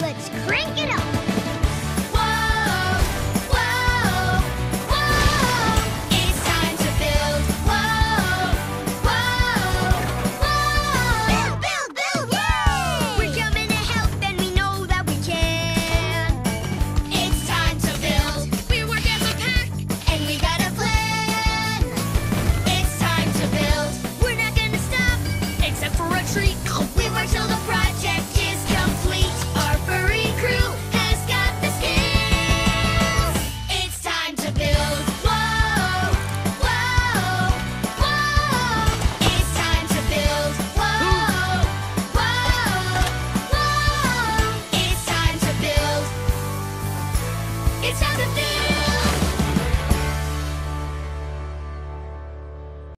Let's crank it up. Whoa, whoa, whoa. It's time to build. Whoa, whoa, whoa. Build, build, build! Yay! We're coming to help and we know that we can. It's time to build. We work as a pack and we got a plan. It's time to build. We're not gonna stop except for a treat.